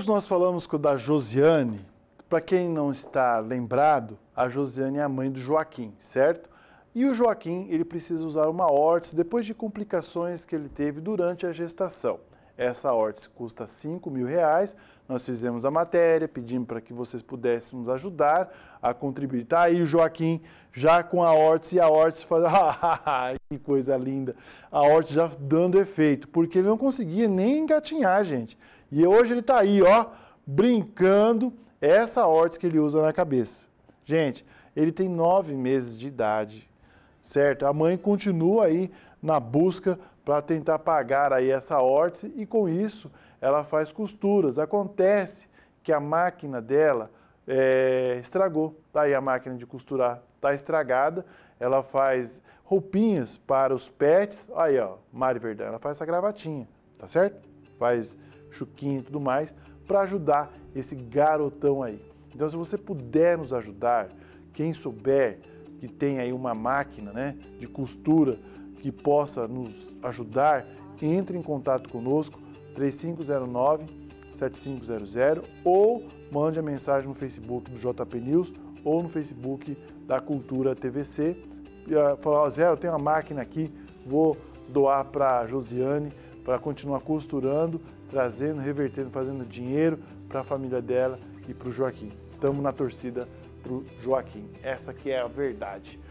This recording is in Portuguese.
Nós falamos da Josiane. Para quem não está lembrado, a Josiane é a mãe do Joaquim, certo? E o Joaquim, ele precisa usar uma órtese depois de complicações que ele teve durante a gestação. Essa órtese custa R$ 5.000. Nós fizemos a matéria, pedimos para que vocês pudessem nos ajudar a contribuir. Tá aí o Joaquim já com a órtese, e a órtese faz... que coisa linda! A órtese já dando efeito, porque ele não conseguia nem engatinhar, gente. E hoje ele está aí, ó, brincando, essa órtese que ele usa na cabeça. Gente, ele tem 9 meses de idade, certo? A mãe continua aí na busca para tentar pagar aí essa órtese e com isso ela faz costuras. Acontece que a máquina dela estragou, tá aí a máquina de costurar, tá estragada, ela faz roupinhas para os pets, aí ó, Mari Verdão, ela faz essa gravatinha, tá certo? Faz chuquinho e tudo mais, para ajudar esse garotão aí. Então, se você puder nos ajudar, quem souber que tem aí uma máquina, né, de costura que possa nos ajudar, entre em contato conosco, 3509-7500, ou mande a mensagem no Facebook do JP News ou no Facebook da Cultura TVC. E falar, Zé, eu tenho uma máquina aqui, vou doar para a Josiane, para continuar costurando, trazendo, revertendo, fazendo dinheiro para a família dela e para o Joaquim. Estamos na torcida para o Joaquim. Essa que é a verdade.